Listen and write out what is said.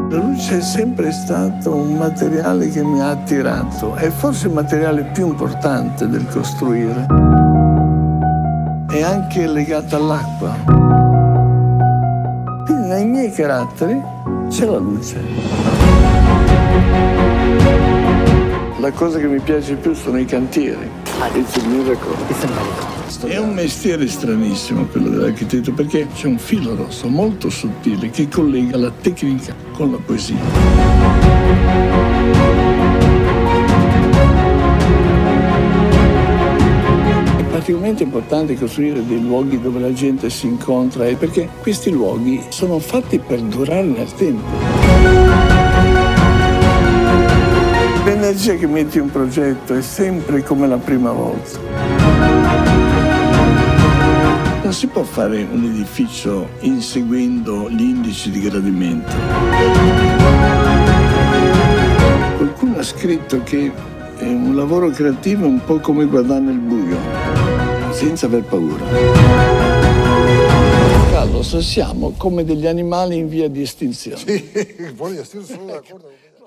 La luce è sempre stato un materiale che mi ha attirato, è forse il materiale più importante del costruire. È anche legata all'acqua. Quindi nei miei caratteri c'è la luce. La cosa che mi piace più sono i cantieri. It's a miracle. È un mestiere stranissimo quello dell'architetto, perché c'è un filo rosso molto sottile che collega la tecnica con la poesia. È particolarmente importante costruire dei luoghi dove la gente si incontra, perché questi luoghi sono fatti per durare nel tempo. L'energia che metti in un progetto è sempre come la prima volta. Non si può fare un edificio inseguendo gli indici di gradimento. Qualcuno ha scritto che un lavoro creativo è un po' come guardare nel buio, senza aver paura. Carlos, siamo come degli animali in via di estinzione. Sì, sono d'accordo.